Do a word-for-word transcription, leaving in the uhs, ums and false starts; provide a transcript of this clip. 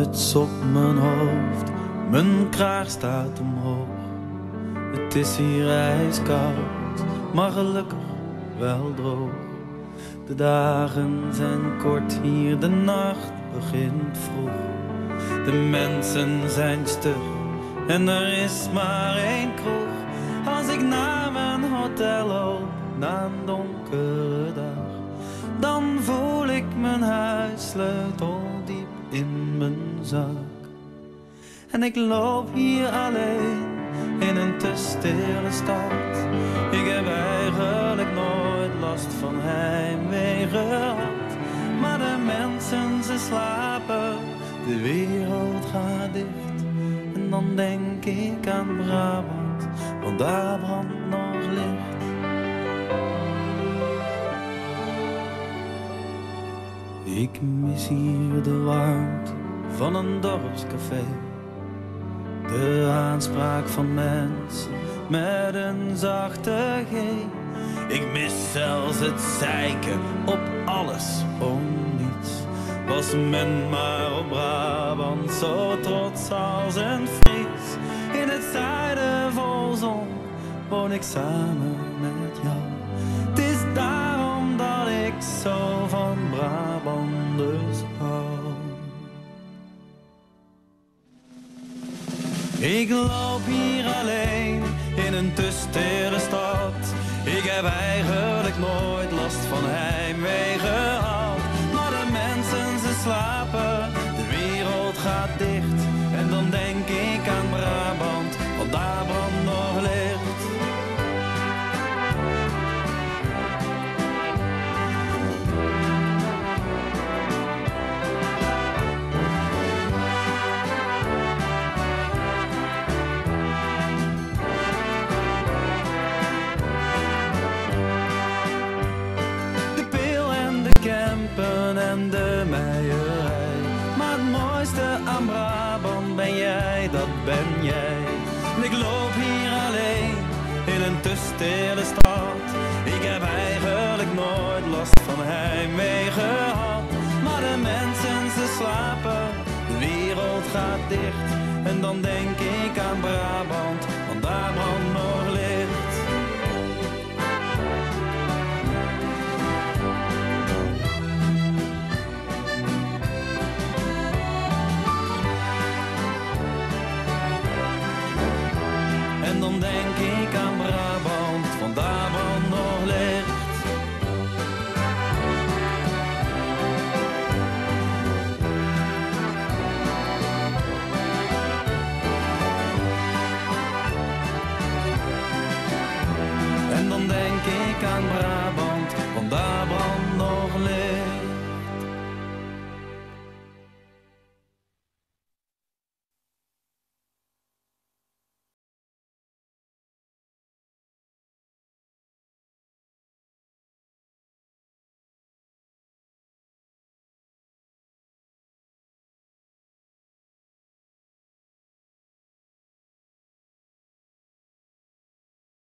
muts op mijn hoofd, mijn kraag staat omhoog. Het is hier ijskoud, maar gelukkig wel droog. De dagen zijn kort hier, de nacht begint vroeg. De mensen zijn stug en er is maar één kroeg. Als ik naar mijn hotel loop, na een donkere dag, dan voel ik mijn huissleutel diep in mijn zak. En ik loop hier alleen in een te stille stad. Ik heb eigenlijk nooit last van heimwee gehad. Maar de mensen, ze slapen, de wereld gaat dicht. En dan denk ik aan Brabant, want daar brandt nog licht. Ik mis hier de warmte van een dorpscafé. De aanspraak van mensen met een zachte G. Ik mis zelfs het zeiken op alles om niets. Was men maar op Brabant zo trots als een Fries. In het zuiden vol zon woon ik samen met jou. Het is daarom dat ik zo van Brabanders hou. Ik loop hier alleen in een te stille stad. Ik heb eigenlijk nooit last van heimwee gehad. Maar de mensen, ze slapen, de wereld gaat dicht. En dan denk ik aan Brabant, want daar brandt nog licht. En de meierij. Maar het mooiste aan Brabant ben jij, dat ben jij. En ik loop hier alleen in een te stille stad. Ik heb eigenlijk nooit last van heimwee gehad. Maar de mensen, ze slapen, de wereld gaat dicht. En dan denk ik aan Brabant, want daar brandt nog licht. En dan denk ik aan Brabant, want daar